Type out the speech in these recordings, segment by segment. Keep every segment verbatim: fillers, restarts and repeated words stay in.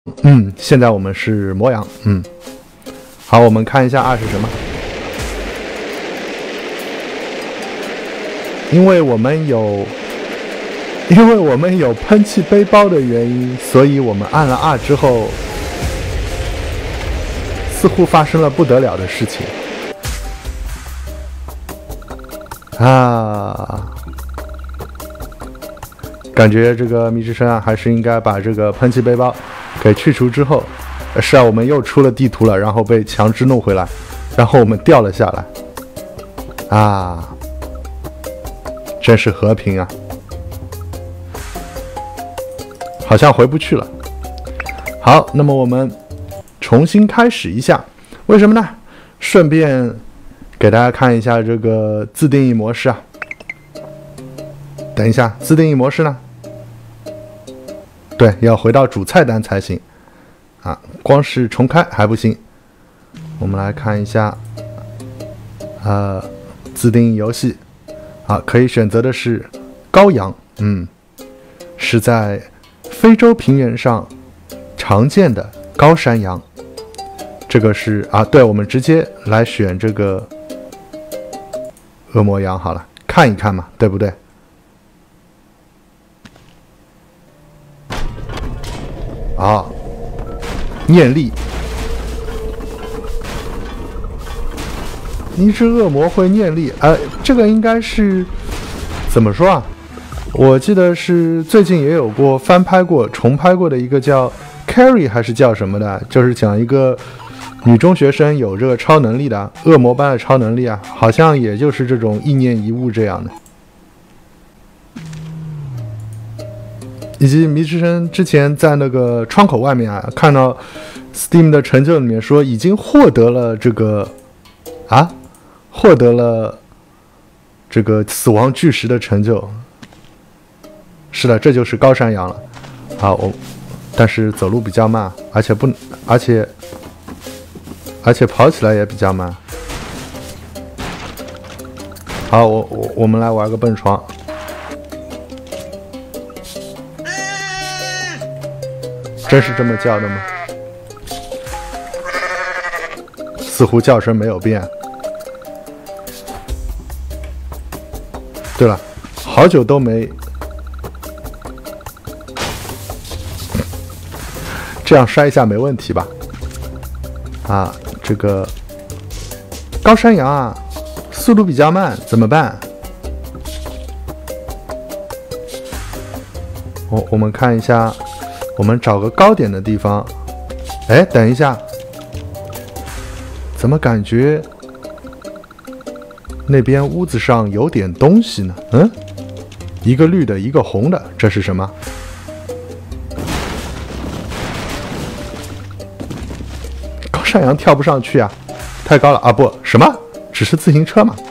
嗯，现在我们是魔羊。嗯，好，我们看一下二是什么。因为我们有，因为我们有喷气背包的原因，所以我们按了二之后，似乎发生了不得了的事情啊！感觉这个迷之声啊，还是应该把这个喷气背包给去除之后，是啊，我们又出了地图了，然后被强制弄回来，然后我们掉了下来，啊，真是和平啊！好像回不去了。好，那么我们重新开始一下，为什么呢？顺便给大家看一下这个自定义模式啊。等一下，自定义模式呢？对，要回到主菜单才行啊，光是重开还不行。我们来看一下，呃，自定义游戏啊，可以选择的是羔羊，嗯，是在非洲平原上常见的高山羊。这个是啊，对，我们直接来选这个恶魔羊好了，看一看嘛，对不对？啊，念力，一只恶魔会念力，呃，这个应该是怎么说啊？我记得是最近也有过翻拍过、重拍过的一个叫 Carrie 还是叫什么的，就是讲一个女中学生有这个超能力的恶魔般的超能力啊，好像也就是这种意念一物这样的。以及迷之声之前在那个窗口外面啊，看到 Steam 的成就里面说已经获得了这个啊，获得了这个死亡巨石的成就。是的，这就是高山羊了。好，我但是走路比较慢，而且不，而且而且跑起来也比较慢。好，我我我们来玩个蹦床。真是这么叫的吗？似乎叫声没有变。对了，好久都没这样摔一下没问题吧？啊，这个高山羊啊，速度比较慢，怎么办？我我们看一下。我们找个高点的地方。哎，等一下，怎么感觉那边屋子上有点东西呢？嗯，一个绿的，一个红的，这是什么？高山羊跳不上去啊，太高了啊！不，什么？只是自行车嘛？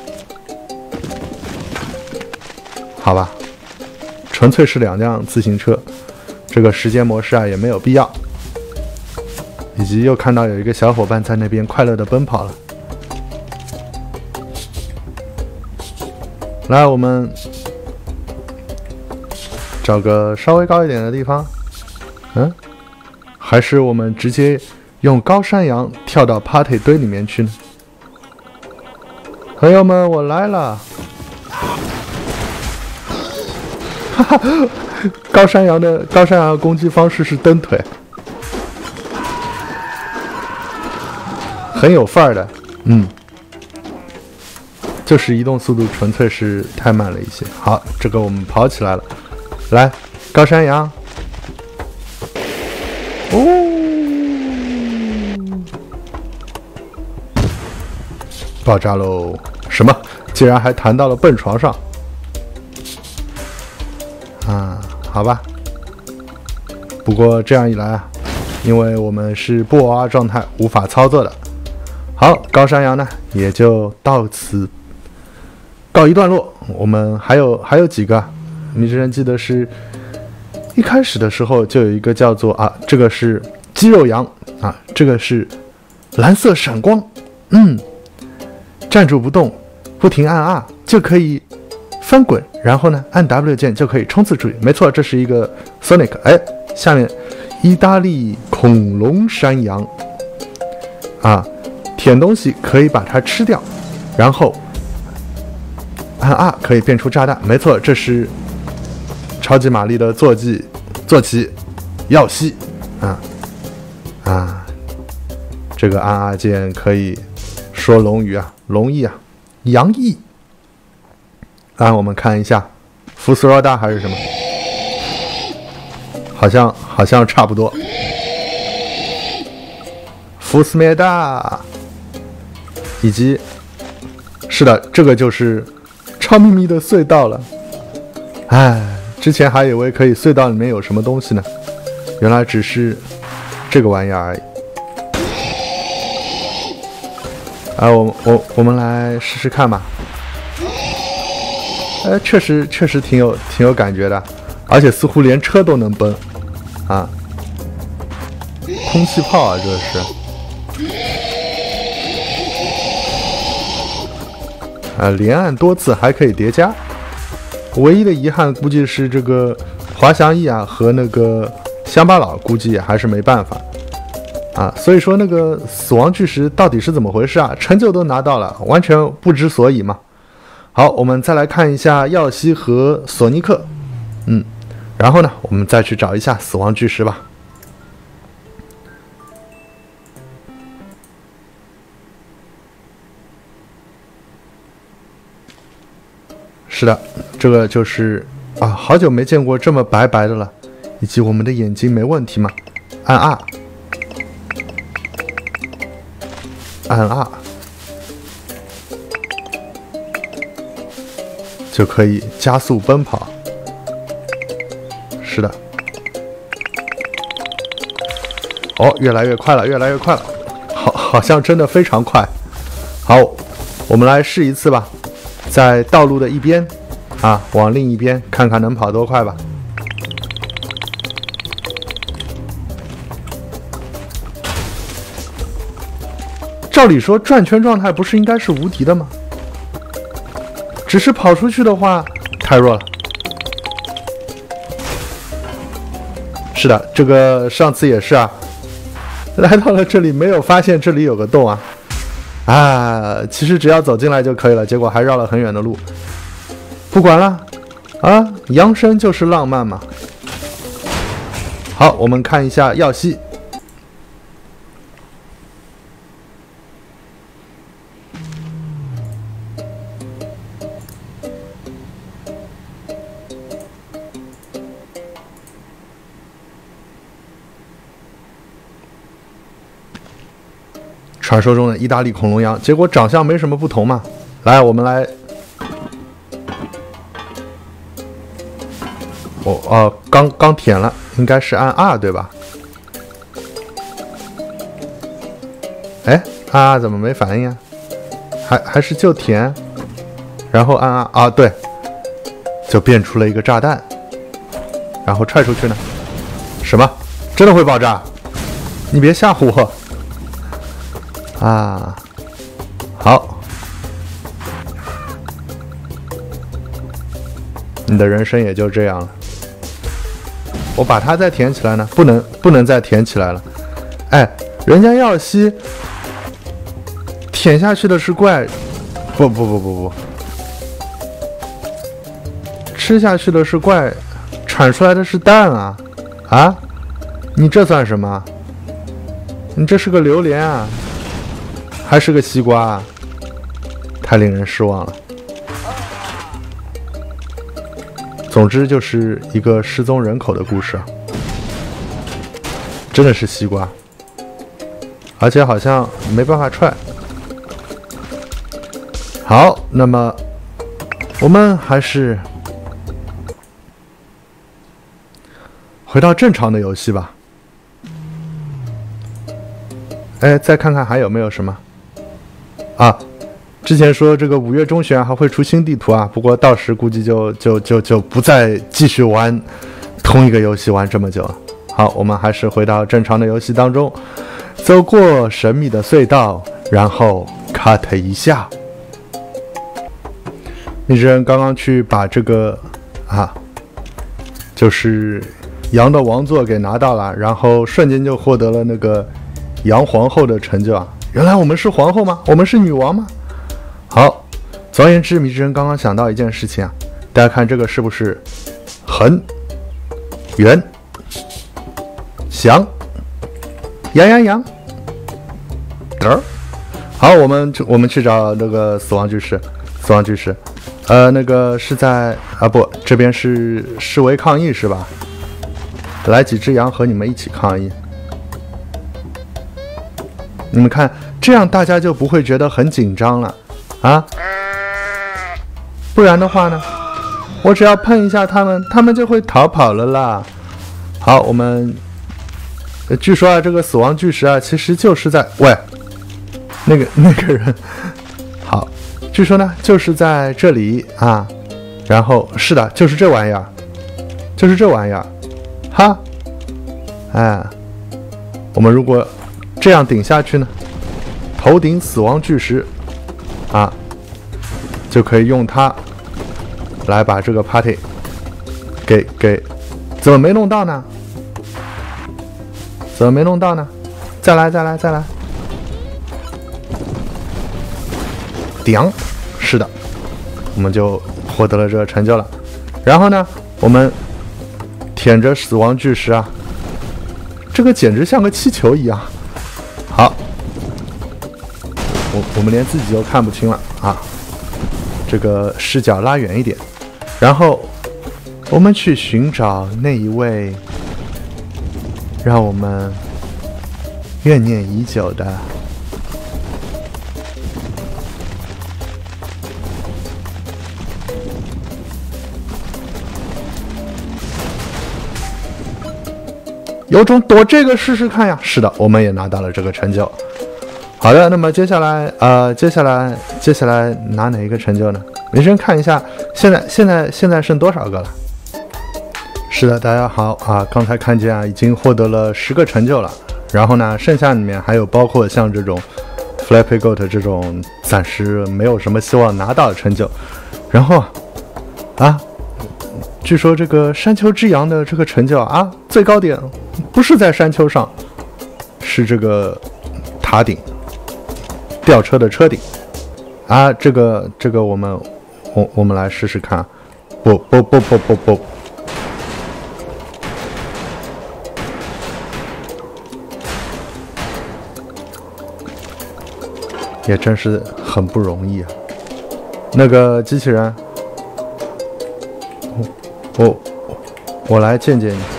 好吧，纯粹是两辆自行车。这个时间模式啊也没有必要，以及又看到有一个小伙伴在那边快乐的奔跑了。来，我们找个稍微高一点的地方。嗯，还是我们直接用高山羊跳到 party 堆里面去呢？朋友们，我来了！哈哈。高山羊的高山羊的攻击方式是蹬腿，很有范儿的，嗯，就是移动速度纯粹是太慢了一些。好，这个我们跑起来了，来，高山羊，哦，爆炸喽！什么？竟然还弹到了蹦床上，啊！好吧，不过这样一来啊，因为我们是布偶二状态，无法操作的。好，高山羊呢也就到此告一段落。我们还有还有几个，迷之声记得是一开始的时候就有一个叫做啊，这个是肌肉羊啊，这个是蓝色闪光，嗯，站住不动，不停按 R 就可以翻滚，然后呢，按 W 键就可以冲刺出去。没错，这是一个 Sonic。哎，下面意大利恐龙山羊啊，舔东西可以把它吃掉，然后按 R 可以变出炸弹。没错，这是超级玛丽的坐骑坐骑耀西啊啊，这个按 R 键可以说龙语啊，龙翼啊，羊翼。啊，我们看一下，福斯罗达还是什么？好像好像差不多。福斯梅达，以及是的，这个就是超秘密的隧道了。哎，之前还以为可以隧道里面有什么东西呢，原来只是这个玩意儿而已。啊，我我我们来试试看吧。哎，确实确实挺有挺有感觉的，而且似乎连车都能崩啊！空气炮啊，这是啊，连按多次还可以叠加。唯一的遗憾估计是这个滑翔翼啊和那个乡巴佬估计也还是没办法啊。所以说那个死亡巨石到底是怎么回事啊？成就都拿到了，完全不知所以嘛。好，我们再来看一下耀西和索尼克，嗯，然后呢，我们再去找一下死亡巨石吧。是的，这个就是啊，好久没见过这么白白的了，以及我们的眼睛没问题吗？按 R， 按 R。就可以加速奔跑。是的，哦，越来越快了，越来越快了，好，好像真的非常快。好，我们来试一次吧，在道路的一边啊，往另一边看看能跑多快吧。照理说，转圈状态不是应该是无敌的吗？只是跑出去的话太弱了。是的，这个上次也是啊，来到了这里没有发现这里有个洞啊，啊，其实只要走进来就可以了，结果还绕了很远的路。不管了，啊，扬声就是浪漫嘛。好，我们看一下耀西。传说中的意大利恐龙羊，结果长相没什么不同嘛。来，我们来，我哦、呃，刚刚舔了，应该是按 R 对吧？哎，按 R 怎么没反应啊？还还是就舔，然后按 R 啊，对，就变出了一个炸弹，然后踹出去呢？什么？真的会爆炸？你别吓唬我！啊，好，你的人生也就这样了。我把它再填起来呢？不能，不能再填起来了。哎，人家耀西舔下去的是怪，不不不不不，吃下去的是怪，产出来的是蛋啊啊！你这算什么？你这是个榴莲啊！还是个西瓜啊，太令人失望了。总之就是一个失踪人口的故事啊，真的是西瓜，而且好像没办法踹。好，那么我们还是回到正常的游戏吧。哎，再看看还有没有什么。啊，之前说这个五月中旬还会出新地图啊，不过到时估计就就就就不再继续玩同一个游戏玩这么久了。好，我们还是回到正常的游戏当中，走过神秘的隧道，然后 cut 一下。那人刚刚去把这个啊，就是羊的王座给拿到了，然后瞬间就获得了那个羊皇后的成就啊！原来我们是皇后吗？我们是女王吗？好，总而言之，迷之人刚刚想到一件事情啊，大家看这个是不是横、圆、翔、羊羊羊？嘚儿。好，我们我们去找那个死亡巨石，死亡巨石，呃，那个是在啊不，这边是示威抗议是吧？来几只羊和你们一起抗议。你们看，这样大家就不会觉得很紧张了啊。不然的话呢，我只要碰一下他们，他们就会逃跑了啦。好，我们呃据说啊，这个死亡巨石啊，其实就是在喂。那个那个人，好，据说呢就是在这里啊，然后是的，就是这玩意儿，就是这玩意儿，哈，哎，我们如果这样顶下去呢，头顶死亡巨石啊，就可以用它来把这个 party 给给，怎么没弄到呢？怎么没弄到呢？再来再来再来。顶，是的，我们就获得了这个成就了。然后呢，我们舔着死亡巨石啊，这个简直像个气球一样。好，我我们连自己都看不清了啊，这个视角拉远一点，然后我们去寻找那一位让我们怨念已久的。有种躲这个试试看呀！是的，我们也拿到了这个成就。好的，那么接下来，呃，接下来，接下来拿哪一个成就呢？没人看一下，现在，现在，现在剩多少个了？是的，大家好啊！刚才看见啊，已经获得了十个成就了。然后呢，剩下里面还有包括像这种 Flappy Goat 这种暂时没有什么希望拿到的成就。然后啊，据说这个山丘之羊的这个成就啊，最高点。不是在山丘上，是这个塔顶，吊车的车顶啊！这个这个我们我我们来试试看，不不不不不不，也真是很不容易啊！那个机器人，我我我来见见你。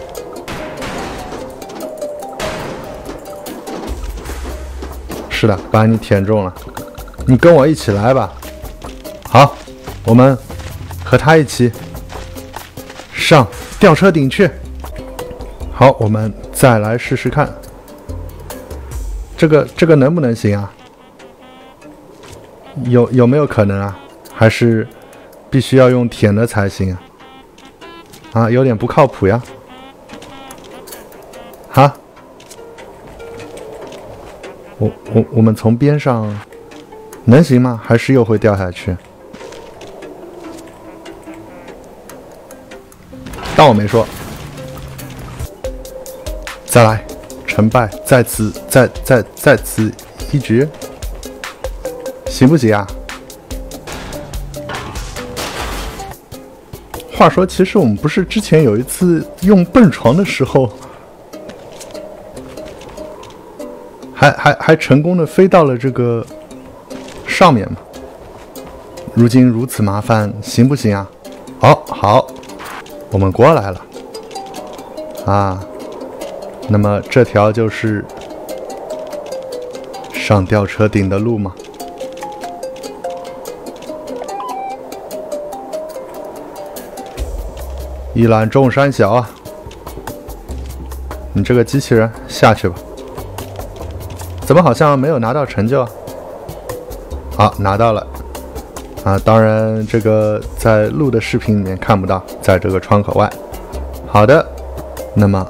是的，把你舔中了，你跟我一起来吧。好，我们和他一起上吊车顶去。好，我们再来试试看，这个这个能不能行啊？有有没有可能啊？还是必须要用舔的才行啊？啊，有点不靠谱呀。哈。我我我们从边上能行吗？还是又会掉下去？当我没说。再来，成败在此，在在在此一举，行不行啊？话说，其实我们不是之前有一次用蹦床的时候。还还还成功的飞到了这个上面嘛？如今如此麻烦，行不行啊？哦，好，我们过来了啊。那么这条就是上吊车顶的路吗？一览众山小啊！你这个机器人下去吧。怎么好像没有拿到成就啊？好，拿到了啊！当然，这个在录的视频里面看不到，在这个窗口外。好的，那么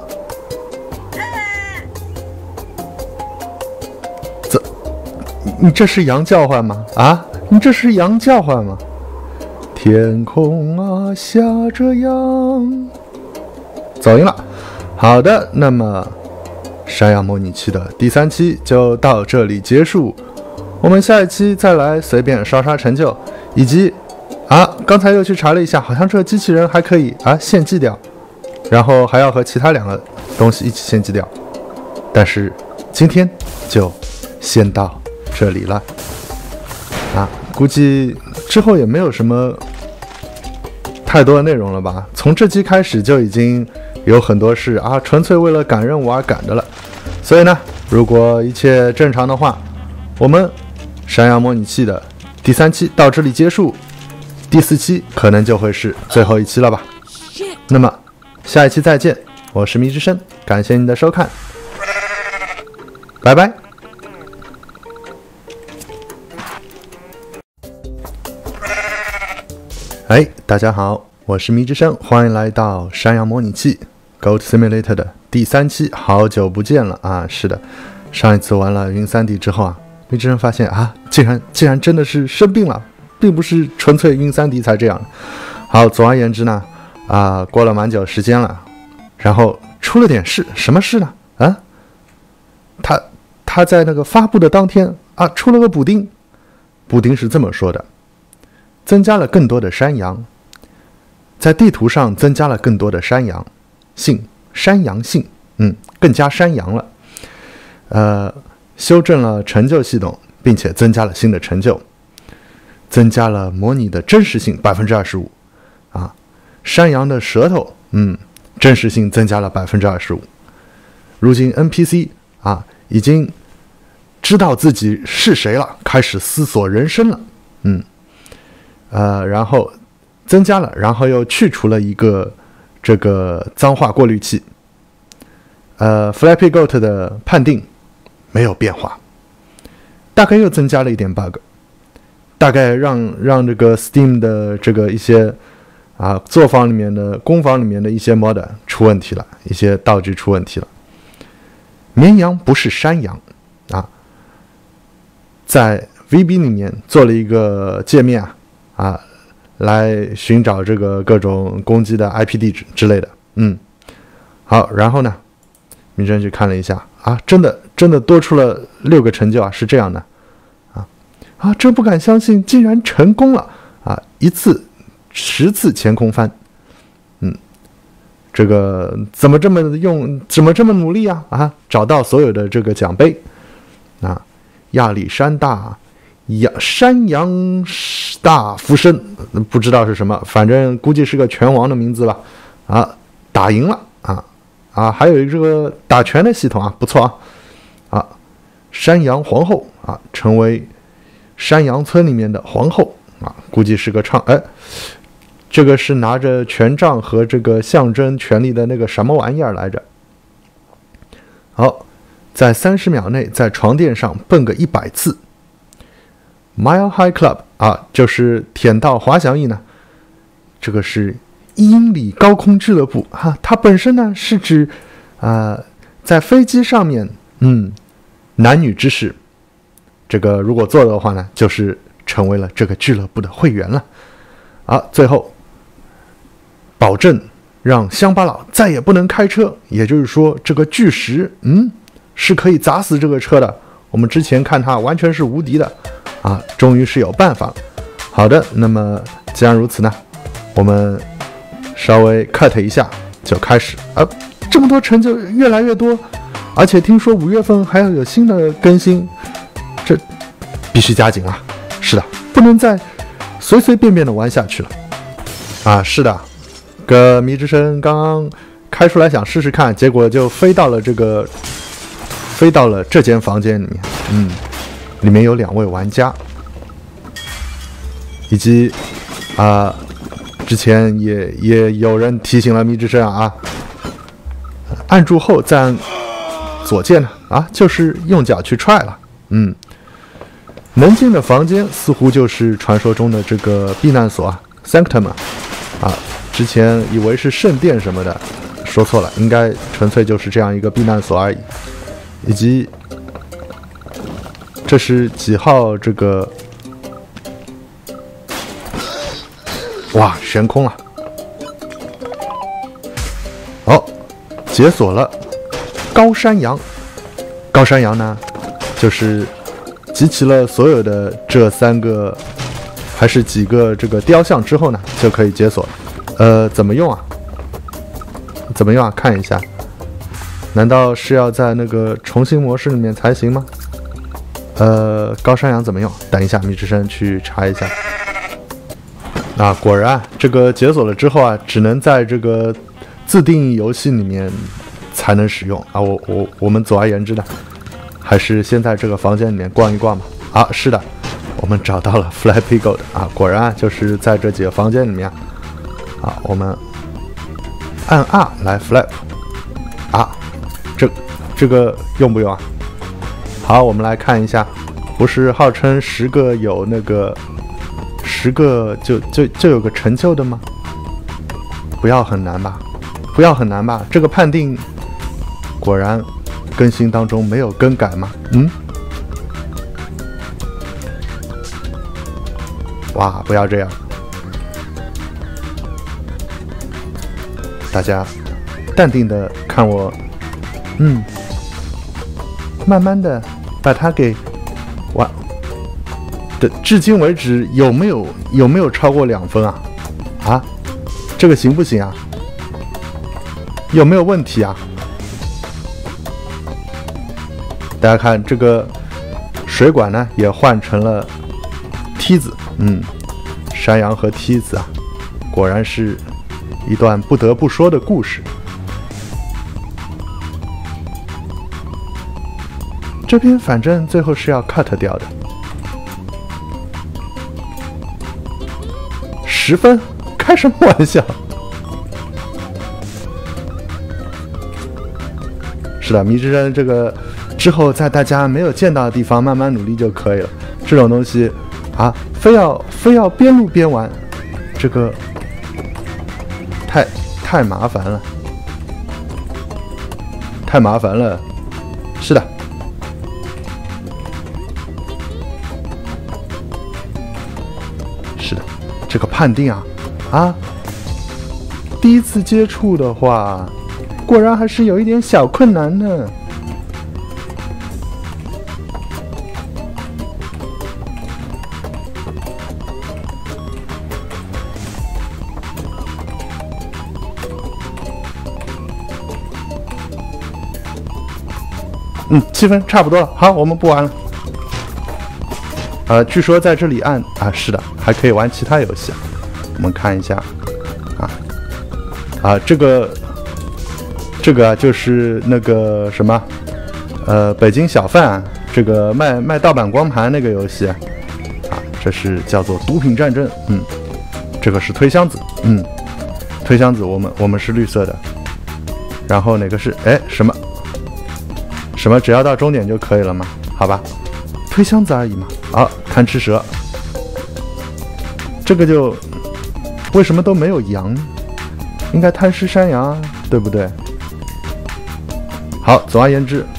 这你这是羊叫唤吗？啊，你这是羊叫唤吗？天空啊，下着羊， 走赢了。好的，那么山羊模拟器的第三期就到这里结束，我们下一期再来随便刷刷成就，以及啊，刚才又去查了一下，好像这个机器人还可以啊献祭掉，然后还要和其他两个东西一起献祭掉，但是今天就先到这里了啊，估计之后也没有什么太多的内容了吧？从这期开始就已经有很多是啊，纯粹为了赶任务而赶的了。所以呢，如果一切正常的话，我们山羊模拟器的第三期到这里结束，第四期可能就会是最后一期了吧。那么下一期再见，我是迷之声，感谢您的收看，拜拜。哎，大家好，我是迷之声，欢迎来到山羊模拟器 Goat Simulator 的第三期，好久不见了啊！是的，上一次玩了云 三 D 之后啊，迷之声发现啊，竟然竟然真的是生病了，并不是纯粹晕 三 D 才这样。好，总而言之呢，啊，过了蛮久时间了，然后出了点事，什么事呢？啊，他他在那个发布的当天啊，出了个补丁，补丁是这么说的。增加了更多的山羊，在地图上增加了更多的山羊性，山羊性，嗯，更加山羊了。呃，修正了成就系统，并且增加了新的成就，增加了模拟的真实性百分之二十五，啊，山羊的舌头，嗯，真实性增加了百分之二十五。如今 N P C 啊，已经知道自己是谁了，开始思索人生了，嗯。呃，然后增加了，然后又去除了一个这个脏话过滤器。呃 ，Flappy Goat 的判定没有变化，大概又增加了一点 bug， 大概让让这个 Steam 的这个一些啊作坊里面的工坊里面的一些 mod 出问题了，一些道具出问题了。绵羊不是山羊啊，在 V B 里面做了一个界面啊。啊，来寻找这个各种攻击的 I P 地址之类的，嗯，好，然后呢，明真去看了一下啊，真的真的多出了六个成就啊，是这样的，啊啊，真不敢相信，竟然成功了啊，一次十次前空翻，嗯，这个怎么这么用，怎么这么努力啊啊，找到所有的这个奖杯，啊，亚历山大。山羊大福生，不知道是什么，反正估计是个拳王的名字吧。啊，打赢了啊啊，还有这个打拳的系统啊，不错啊啊，山羊皇后啊，成为山羊村里面的皇后啊，估计是个唱哎，这个是拿着权杖和这个象征权力的那个什么玩意儿来着？好，在三十秒内在床垫上蹦个一百次。Mile High Club 啊，就是舔到滑翔翼呢，这个是一英里高空俱乐部哈、啊，它本身呢是指啊、呃、在飞机上面，嗯，男女之事，这个如果做的话呢，就是成为了这个俱乐部的会员了。啊，最后保证让乡巴佬再也不能开车，也就是说这个巨石，嗯，是可以砸死这个车的。我们之前看它完全是无敌的。啊，终于是有办法了。好的，那么既然如此呢，我们稍微 cut 一下就开始。啊，这么多成就越来越多，而且听说五月份还要有新的更新，这必须加紧了。是的，不能再随随便便的玩下去了。啊，是的，个迷之声刚刚开出来想试试看，结果就飞到了这个飞到了这间房间里面。嗯。里面有两位玩家，以及啊、呃，之前也也有人提醒了迷之声啊，按住后再按左键呢啊，就是用脚去踹了。嗯，能进的房间似乎就是传说中的这个避难所啊 ，Sanctum 啊，啊，之前以为是圣殿什么的，说错了，应该纯粹就是这样一个避难所而已，以及。这是几号？这个哇，悬空了！哦， 解锁了高山羊。高山羊呢，就是集齐了所有的这三个还是几个这个雕像之后呢，就可以解锁。呃，怎么用啊？怎么用啊？看一下，难道是要在那个重新模式里面才行吗？呃，高山羊怎么用？等一下，米之声去查一下。啊，果然这个解锁了之后啊，只能在这个自定义游戏里面才能使用啊。我我我们总而言之呢，还是先在这个房间里面逛一逛吧。啊，是的，我们找到了 Flappy Gold 啊，果然啊，就是在这几个房间里面啊，我们按 R 来 flap 啊，这这个用不用啊？好，我们来看一下，不是号称十个有那个十个就就就有个成就的吗？不要很难吧？不要很难吧？这个判定果然更新当中没有更改吗？嗯？哇，不要这样！大家淡定的看我，嗯，慢慢的把它给完的，至今为止有没有有没有超过两分啊？啊，这个行不行啊？有没有问题啊？大家看这个水管呢，也换成了梯子，嗯，山羊和梯子啊，果然是一段不得不说的故事。这边反正最后是要 cut 掉的，十分，开什么玩笑？是的，迷之声这个之后在大家没有见到的地方慢慢努力就可以了。这种东西啊，非要非要边录边玩，这个太太麻烦了，太麻烦了。是的，是的，这个判定啊啊，第一次接触的话，果然还是有一点小困难呢。嗯，七分差不多了。好，我们不玩了。呃，据说在这里按啊，是的，还可以玩其他游戏。我们看一下，啊啊，这个这个啊，就是那个什么，呃，北京小贩、啊、这个卖卖盗版光盘那个游戏啊，这是叫做毒品战争。嗯，这个是推箱子。嗯，推箱子，我们我们是绿色的。然后哪个是哎什么？什么？只要到终点就可以了吗？好吧，推箱子而已嘛。啊，贪吃蛇，这个就为什么都没有羊？应该贪吃山羊，对不对？好，总而言之，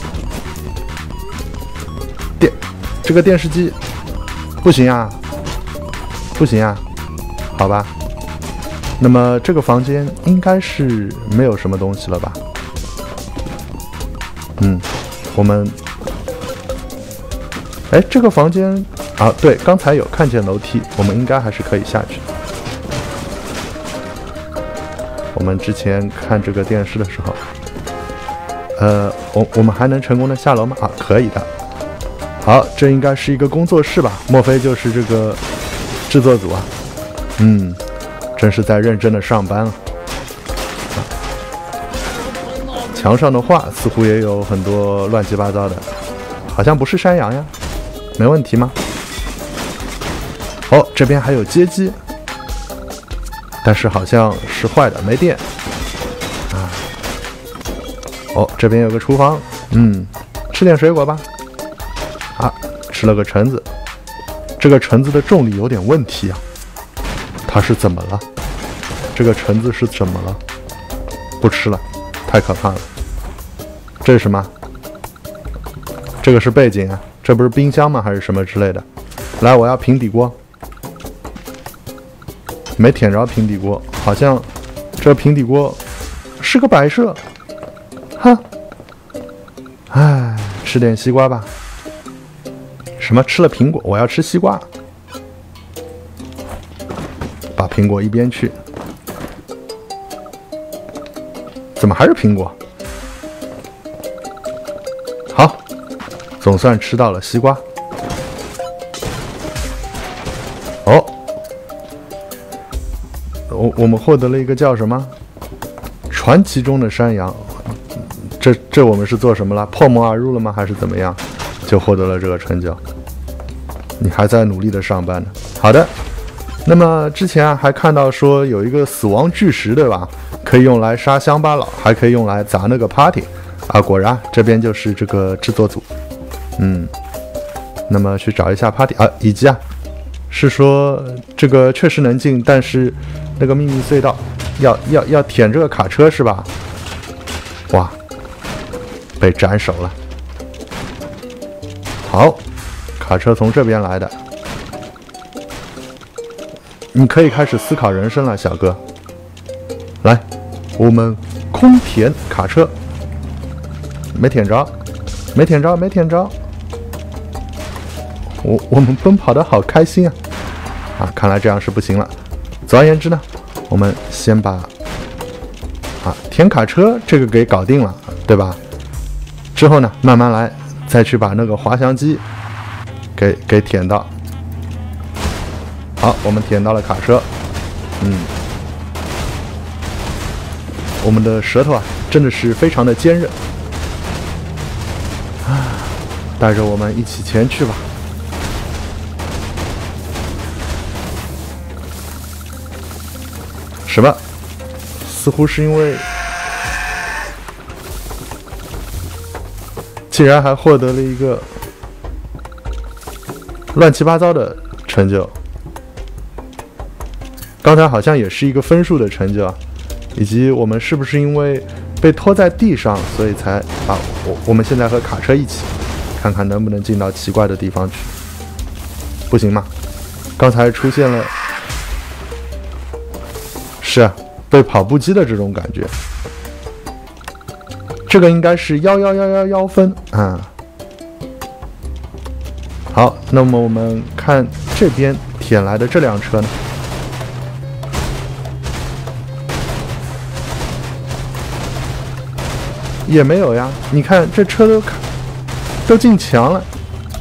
电这个电视机不行啊，不行啊，好吧。那么这个房间应该是没有什么东西了吧？嗯，我们，哎，这个房间啊，对，刚才有看见楼梯，我们应该还是可以下去。我们之前看这个电视的时候，呃，我我们还能成功的下楼吗？啊，可以的。好，这应该是一个工作室吧？莫非就是这个制作组啊？嗯，真是在认真的上班了。墙上的画似乎也有很多乱七八糟的，好像不是山羊呀，没问题吗？哦，这边还有街机，但是好像是坏的，没电啊。哦，这边有个厨房，嗯，吃点水果吧。啊，吃了个橙子，这个橙子的重力有点问题啊，它是怎么了？这个橙子是怎么了？不吃了。太可怕了！这是什么？这个是背景啊，这不是冰箱吗？还是什么之类的？来，我要平底锅。没舔着平底锅，好像这平底锅是个摆设。 哼，哎，吃点西瓜吧。什么？吃了苹果？我要吃西瓜。把苹果一边去。怎么还是苹果？好，总算吃到了西瓜。哦，我我们获得了一个叫什么？传奇中的山羊。这这我们是做什么了？破门而入了吗？还是怎么样？就获得了这个成就。你还在努力的上班呢。好的，那么之前啊还看到说有一个死亡巨石，对吧？可以用来杀乡巴佬，还可以用来砸那个 party 啊。果然这边就是这个制作组。嗯，那么去找一下 party 啊，以及啊是说这个确实能进，但是那个秘密隧道要要要舔这个卡车是吧？哇，被斩首了。好。卡车从这边来的，你可以开始思考人生了，小哥。来，我们空舔卡车，没舔着，没舔着，没舔着。我我们奔跑的好开心啊！啊，看来这样是不行了。总而言之呢，我们先把啊舔卡车这个给搞定了，对吧？之后呢，慢慢来，再去把那个滑翔机。给给舔到，好，我们舔到了卡车，嗯，我们的舌头啊，真的是非常的坚韧，啊，带着我们一起前去吧。什么？似乎是因为，竟然还获得了一个。乱七八糟的成就，刚才好像也是一个分数的成就，以及我们是不是因为被拖在地上，所以才啊，我我们现在和卡车一起，看看能不能进到奇怪的地方去。不行吗？刚才出现了，是啊，被跑步机的这种感觉。这个应该是幺幺幺幺幺分啊。好，那么我们看这边舔来的这辆车呢，也没有呀。你看这车都都进墙了，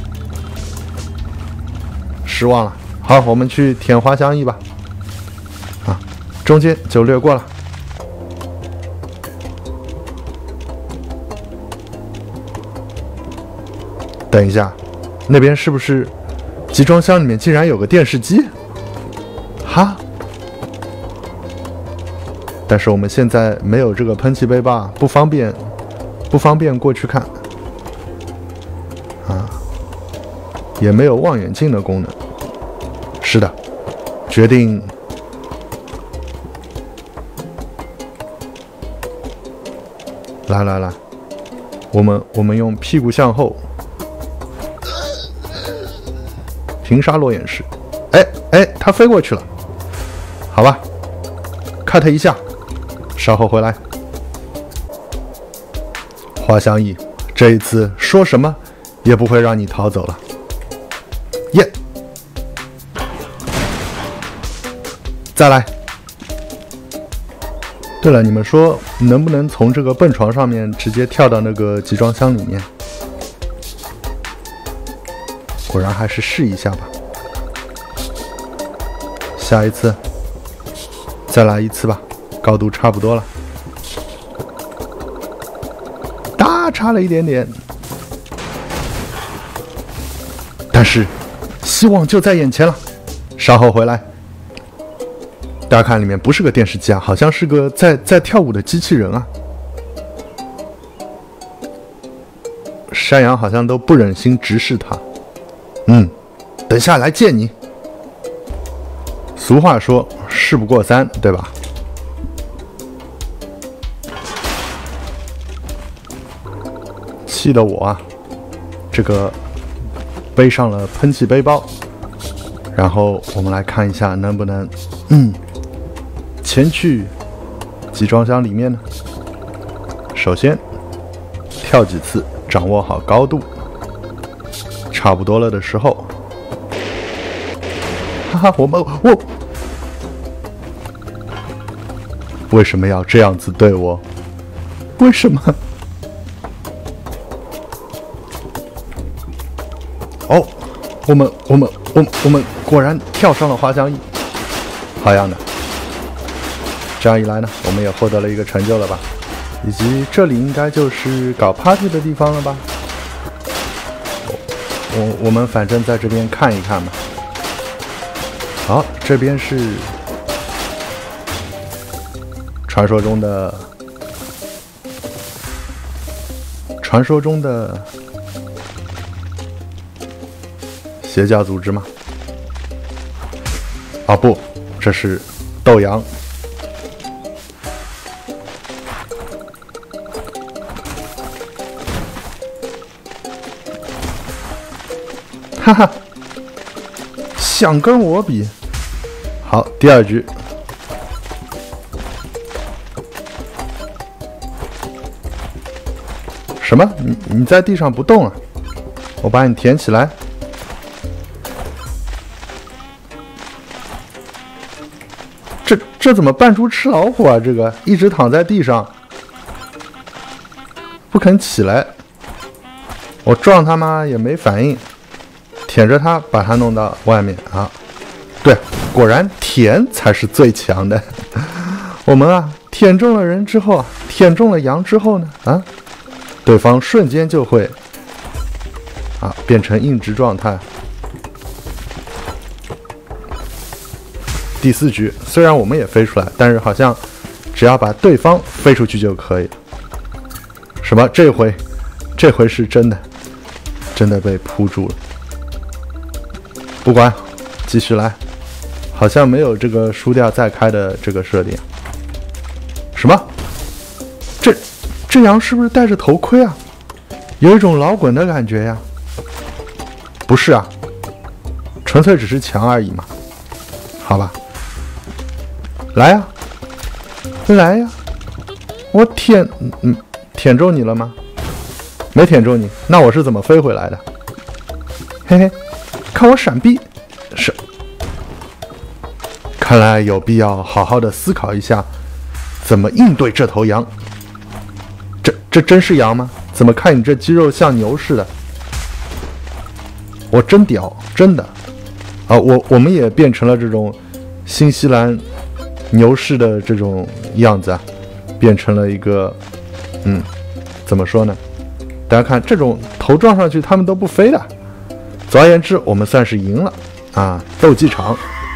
失望了。好，我们去舔滑翔翼吧。啊，中间就略过了。等一下。那边是不是集装箱里面竟然有个电视机？哈！但是我们现在没有这个喷气背包，不方便，不方便过去看。啊，也没有望远镜的功能。是的，决定来来来，我们我们用屁股向后。平沙落雁式，哎哎，它飞过去了，好吧 ，cut 一下，稍后回来。滑翔翼，这一次说什么也不会让你逃走了，耶！再来。对了，你们说能不能从这个蹦床上面直接跳到那个集装箱里面？果然还是试一下吧。下一次再来一次吧，高度差不多了，大差了一点点，但是希望就在眼前了。稍后回来。大家看，里面不是个电视机啊，好像是个在在跳舞的机器人啊。山羊好像都不忍心直视他。嗯，等下来见你。俗话说事不过三，对吧？气得我啊，这个背上了喷气背包。然后我们来看一下能不能嗯前去集装箱里面呢。首先跳几次，掌握好高度。差不多了的时候，哈哈，我们我为什么要这样子对我？为什么？哦，我们我们我们我们果然跳上了滑翔翼，好样的！这样一来呢，我们也获得了一个成就了吧？以及这里应该就是搞 party 的地方了吧？我我们反正在这边看一看吧。好，这边是传说中的传说中的邪教组织吗？啊不，这是斗羊。哈哈，想跟我比？好，第二局。什么？你你在地上不动啊？我把你填起来。这这怎么扮猪吃老虎啊？这个一直躺在地上，不肯起来。我撞他妈也没反应。舔着它，把它弄到外面啊！对，果然舔才是最强的。我们啊，舔中了人之后啊，舔中了羊之后呢，啊，对方瞬间就会啊变成硬直状态。第四局，虽然我们也飞出来，但是好像只要把对方飞出去就可以。什么？这回，这回是真的，真的被扑住了。不管，继续来，好像没有这个输掉再开的这个设定。什么？这这羊是不是戴着头盔啊？有一种老滚的感觉呀。不是啊，纯粹只是强而已嘛。好吧，来呀，来呀，我舔嗯舔中你了吗？没舔中你，那我是怎么飞回来的？嘿嘿。看我闪避，是，看来有必要好好的思考一下，怎么应对这头羊。这这真是羊吗？怎么看你这肌肉像牛似的？我真屌，真的。啊，我我们也变成了这种新西兰牛式的这种样子啊，变成了一个，嗯，怎么说呢？大家看，这种头撞上去，他们都不飞的。总而言之，我们算是赢了啊！斗技场，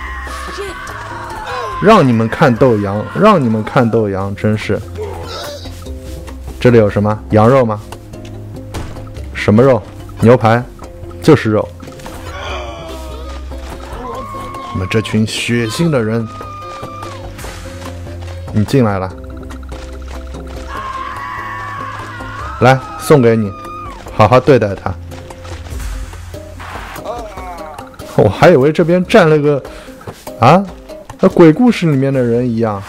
让你们看斗羊，让你们看斗羊，真是。这里有什么羊肉吗？什么肉？牛排，就是肉。你们这群血腥的人，你进来了，来送给你，好好对待他。我还以为这边站了个啊，和鬼故事里面的人一样。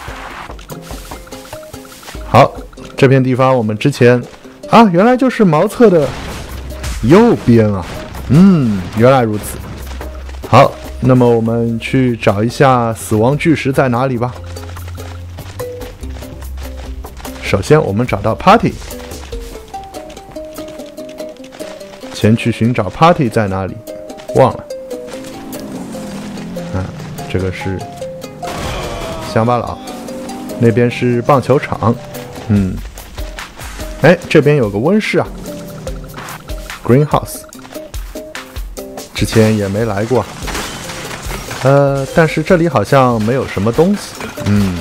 好，这片地方我们之前啊，原来就是茅厕的右边啊。嗯，原来如此。好，那么我们去找一下死亡巨石在哪里吧。首先，我们找到 Party， 前去寻找 Party 在哪里，忘了。啊，这个是乡巴佬，那边是棒球场。嗯，哎，这边有个温室啊 ，Greenhouse， 之前也没来过。呃，但是这里好像没有什么东西。嗯，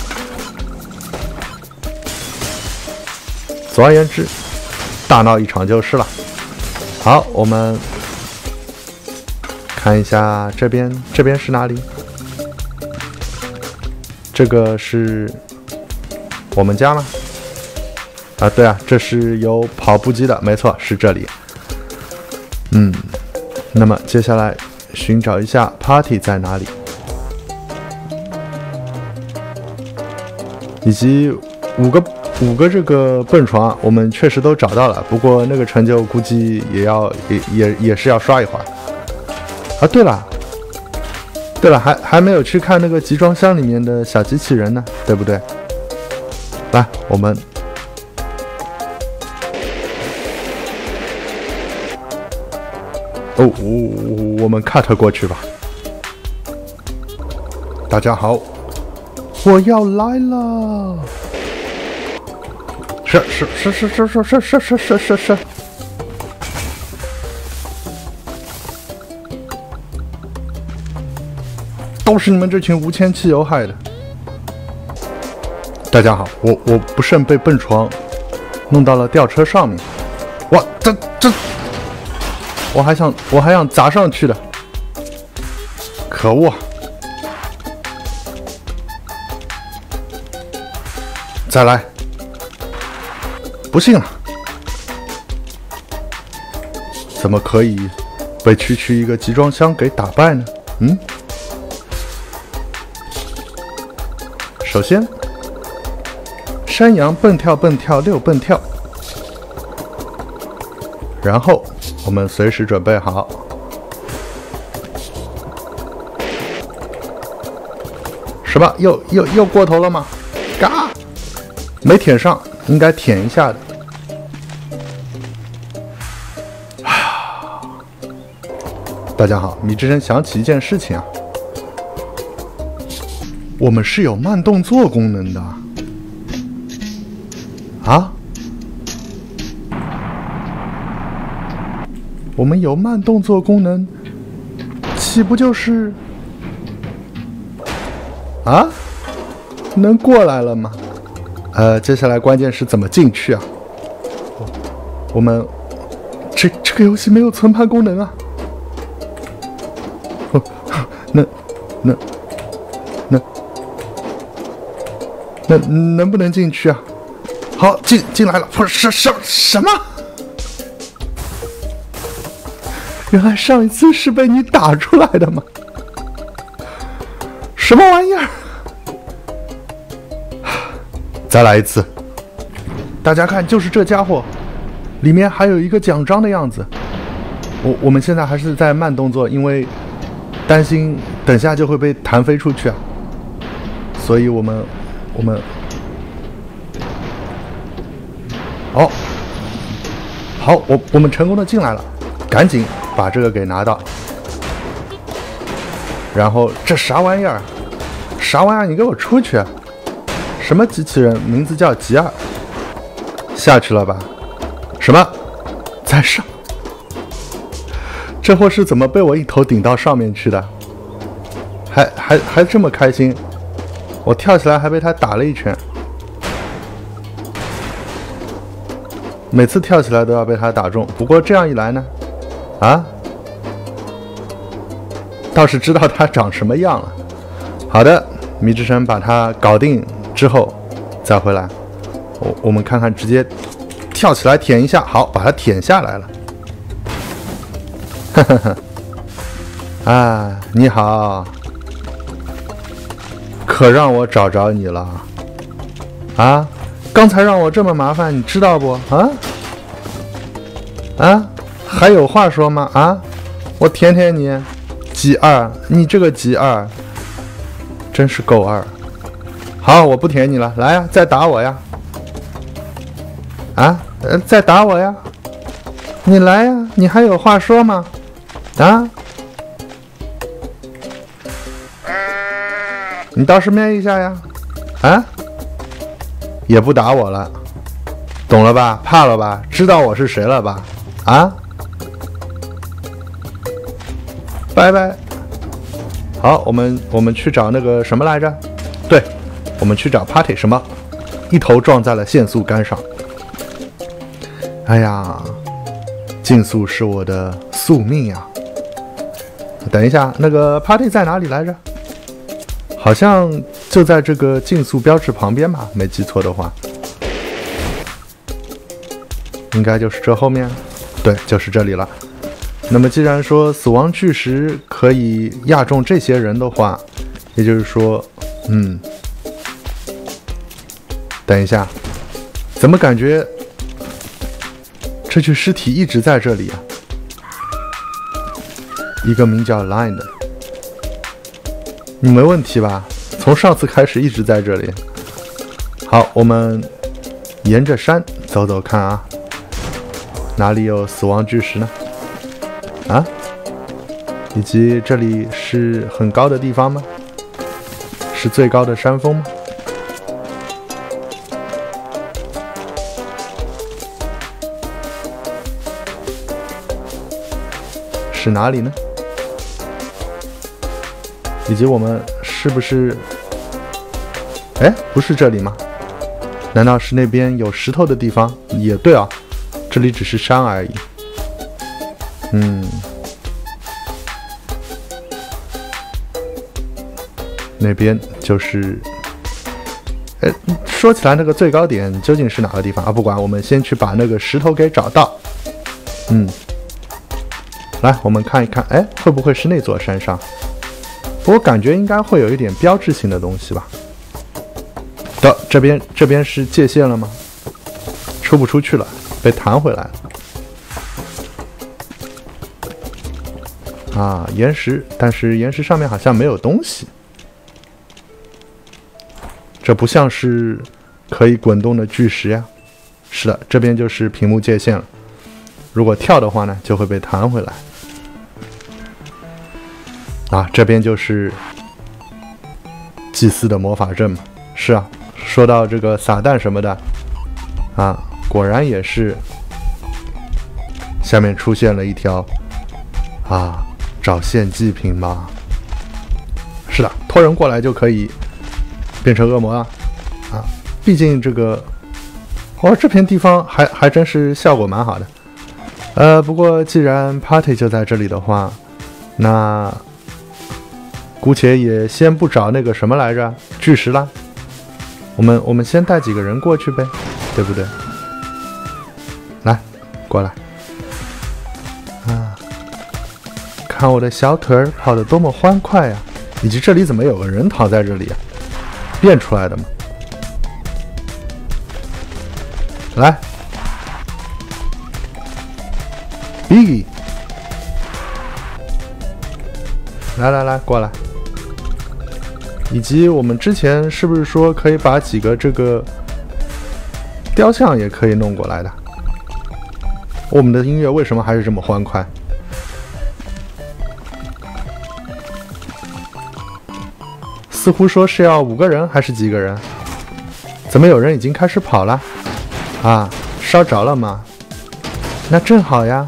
总而言之，大闹一场就是了。好，我们看一下这边，这边是哪里？这个是我们家吗？啊，对啊，这是有跑步机的，没错，是这里。嗯，那么接下来寻找一下 Party 在哪里，以及五个五个这个蹦床，我们确实都找到了，不过那个成就估计也要也也也是要刷一会儿。啊，对了，对了，还还没有去看那个集装箱里面的小机器人呢，对不对？来，我们。哦，我我们 cut 过去吧。大家好，我要来了。是是是是是是是是是是是是。都是你们这群无铅汽油害的。大家好，我我不慎被蹦床弄到了吊车上面。哇，这这。我还想，我还想砸上去的，可恶！再来，不信了，怎么可以被区区一个集装箱给打败呢？嗯，首先，山羊蹦跳蹦跳六蹦跳，然后。我们随时准备好。什么？又又又过头了吗？嘎，没舔上，应该舔一下的。大家好，米之声想起一件事情啊，我们是有慢动作功能的啊。我们有慢动作功能，岂不就是啊？能过来了吗？呃，接下来关键是怎么进去啊？我们这这个游戏没有存盘功能啊！哦，那那那那能不能进去啊？好，进进来了，不是什什么？原来上一次是被你打出来的吗？什么玩意儿？再来一次！大家看，就是这家伙，里面还有一个奖章的样子。我我们现在还是在慢动作，因为担心等下就会被弹飞出去啊。所以我们我们哦，好，我我们成功的进来了，赶紧把这个给拿到。然后这啥玩意儿？啥玩意儿？你给我出去！什么机器人？名字叫吉尔。下去了吧？什么？在上？这货是怎么被我一头顶到上面去的？还还还这么开心？我跳起来还被他打了一拳。每次跳起来都要被他打中，不过这样一来呢，啊，倒是知道他长什么样了。好的，迷之神把他搞定之后再回来，我我们看看，直接跳起来舔一下，好，把它舔下来了。呵呵呵，啊，你好，可让我找着你了啊！刚才让我这么麻烦，你知道不？啊啊，还有话说吗？啊，我舔舔你，吉二，你这个吉二，真是够二。好，我不舔你了，来呀，再打我呀！啊，呃，再打我呀！你来呀，你还有话说吗？啊，你倒是咩一下呀！啊，也不打我了，懂了吧？怕了吧？知道我是谁了吧？啊，拜拜。好，我们我们去找那个什么来着？对，我们去找 Party 什么？一头撞在了限速杆上。哎呀，竞速是我的宿命呀！等一下，那个 Party 在哪里来着？好像就在这个竞速标志旁边吧，没记错的话，应该就是这后面。对，就是这里了。那么既然说死亡巨石可以压中这些人的话，也就是说，嗯，等一下， 怎么感觉这具尸体一直在这里啊？一个名叫 Line 的，你没问题吧？从上次开始一直在这里。好，我们沿着山走走看啊，哪里有死亡巨石呢？啊？以及这里是很高的地方吗？是最高的山峰吗？是哪里呢？以及我们是不是……哎，不是这里吗？难道是那边有石头的地方？也对啊，这里只是山而已。嗯，那边就是……哎，说起来，那个最高点究竟是哪个地方啊？不管，我们先去把那个石头给找到。嗯。来，我们看一看，哎，会不会是那座山上？我感觉应该会有一点标志性的东西吧。的，这边这边是界限了吗？出不出去了，被弹回来了。啊，岩石，但是岩石上面好像没有东西。这不像是可以滚动的巨石呀。是的，这边就是屏幕界限了。如果跳的话呢，就会被弹回来。啊，这边就是祭司的魔法阵嘛。是啊，说到这个撒旦什么的，啊，果然也是。下面出现了一条，啊，找献祭品吗？是的，拖人过来就可以变成恶魔啊。啊，毕竟这个，哦，这片地方还还真是效果蛮好的。呃，不过既然 party 就在这里的话，那姑且也先不找那个什么来着巨石啦，我们我们先带几个人过去呗，对不对？来，过来啊！看我的小腿儿跑得多么欢快呀！以及这里怎么有个人躺在这里啊？变出来的吗？来。Biggie， 来来来，过来。以及我们之前是不是说可以把几个这个雕像也可以弄过来的？我们的音乐为什么还是这么欢快？似乎说是要五个人还是几个人？怎么有人已经开始跑了？啊，烧着了吗？那正好呀。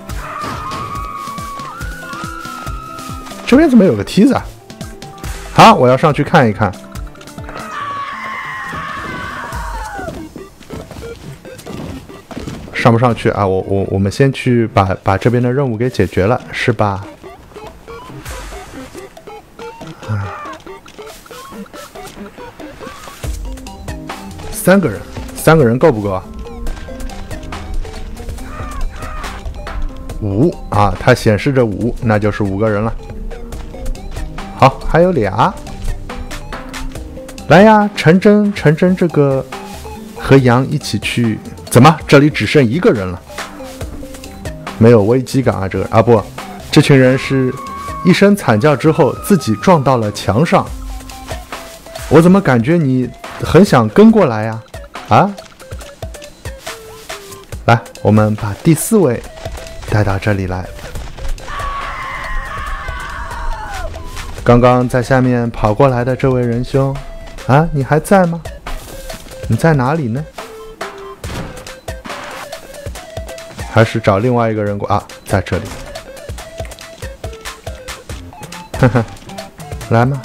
这边怎么有个梯子啊？好，我要上去看一看。上不上去啊？我我我们先去把把这边的任务给解决了，是吧？啊，三个人，三个人够不够啊？五啊，它显示着五，那就是五个人了。好，还有俩。来呀，陈真，陈真，这个和羊一起去。怎么？这里只剩一个人了？没有危机感啊，这个啊不，这群人是一声惨叫之后自己撞到了墙上。我怎么感觉你很想跟过来呀？啊？来，我们把第四位带到这里来。刚刚在下面跑过来的这位仁兄，啊，你还在吗？你在哪里呢？还是找另外一个人过啊？在这里。呵呵，来嘛。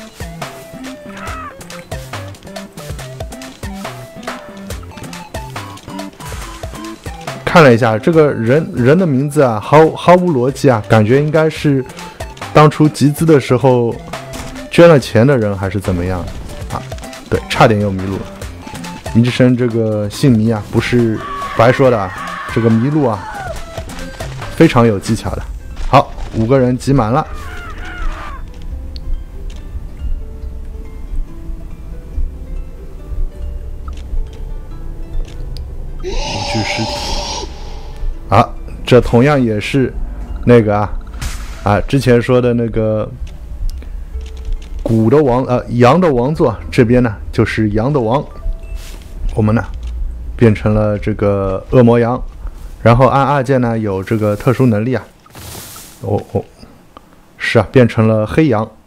看了一下这个人人的名字啊，毫毫无逻辑啊，感觉应该是当初集资的时候捐了钱的人，还是怎么样啊？对，差点又迷路了。迷之声这个姓迷啊，不是白说的啊，这个迷路啊，非常有技巧的。好，五个人挤满了。 这同样也是那个啊啊之前说的那个古的王呃羊的王座，这边呢就是羊的王，我们呢变成了这个恶魔羊，然后按二键呢有这个特殊能力啊，哦哦，是啊，变成了黑羊。